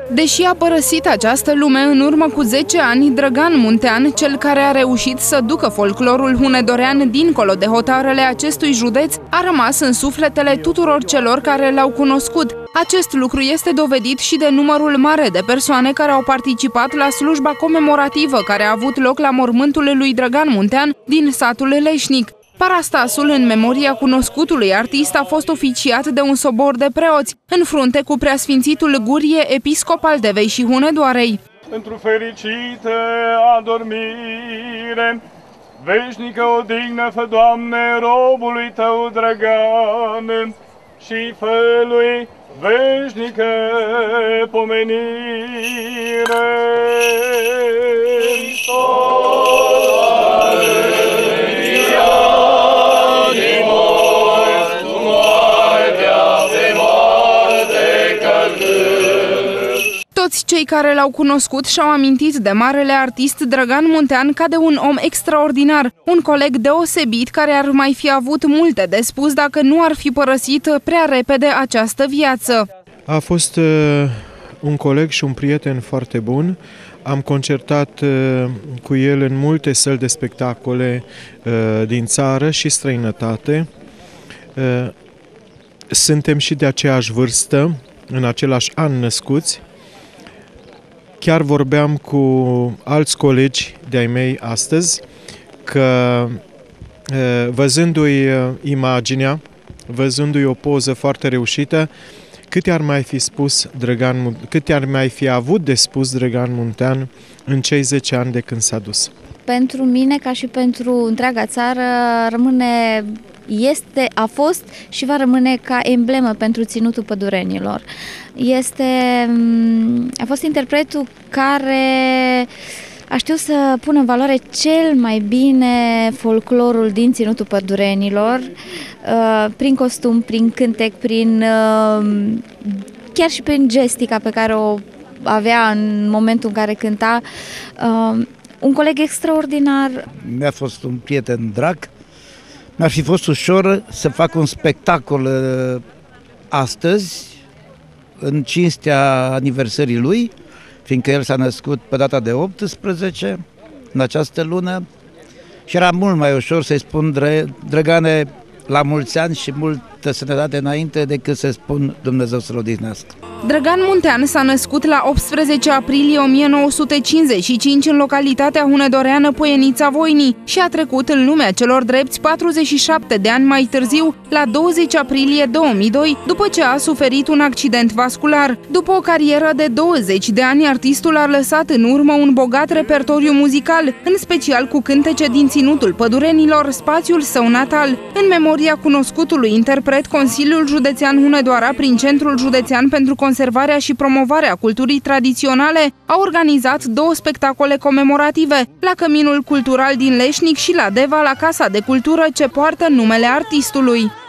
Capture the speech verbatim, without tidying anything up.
Deși a părăsit această lume în urmă cu zece ani, Drăgan Muntean, cel care a reușit să ducă folclorul hunedorean dincolo de hotarele acestui județ, a rămas în sufletele tuturor celor care l-au cunoscut. Acest lucru este dovedit și de numărul mare de persoane care au participat la slujba comemorativă care a avut loc la mormântul lui Drăgan Muntean din satul Leșnic. Parastasul în memoria cunoscutului artist a fost oficiat de un sobor de preoți, în frunte cu preasfințitul Gurie, episcop al Devei și Hunedoarei. Într-o fericită adormire, veșnică odihnă fă, Doamne, robului Tău Drăgan, și fă-lui veșnică pomenire. Toți cei care l-au cunoscut și-au amintit de marele artist Drăgan Muntean ca de un om extraordinar, un coleg deosebit care ar mai fi avut multe de spus dacă nu ar fi părăsit prea repede această viață. A fost uh, un coleg și un prieten foarte bun. Am concertat uh, cu el în multe săli de spectacole uh, din țară și străinătate. Uh, suntem și de aceeași vârstă, în același an născuți. Chiar vorbeam cu alți colegi de-ai mei astăzi că văzându-i imaginea, văzându-i o poză foarte reușită, cât ar mai fi spus Drăgan, cât ar mai fi avut de spus Drăgan Muntean în cei zece ani de când s-a dus. Pentru mine, ca și pentru întreaga țară, rămâne, este, a fost și va rămâne ca emblemă pentru ținutul pădurenilor. Este, a fost interpretul care a știut să pună în valoare cel mai bine folclorul din ținutul pădurenilor, prin costum, prin cântec, prin, chiar și prin gestica pe care o avea în momentul în care cânta. Un coleg extraordinar. Mi-a fost un prieten drag. Mi-ar fi fost ușor să fac un spectacol astăzi, în cinstea aniversării lui, fiindcă el s-a născut pe data de optsprezece, în această lună, și era mult mai ușor să-i spun: Drăgane, la mulți ani și multă sănătate înainte, decât să spun Dumnezeu să-l odihnească. Drăgan Muntean s-a născut la optsprezece aprilie o mie nouă sute cincizeci și cinci în localitatea hunedoreană Poienița Voinii și a trecut în lumea celor drepți patruzeci și șapte de ani mai târziu, la douăzeci aprilie două mii doi, după ce a suferit un accident vascular. După o carieră de douăzeci de ani, artistul a lăsat în urmă un bogat repertoriu muzical, în special cu cântece din ținutul pădurenilor, spațiul său natal. În memoria cunoscutului interpret, Consiliul Județean Hunedoara, prin Centrul Județean pentru Conservarea și Promovarea Culturii Tradiționale, a organizat două spectacole comemorative, la Căminul Cultural din Leșnic și la Deva, la Casa de Cultură ce poartă numele artistului.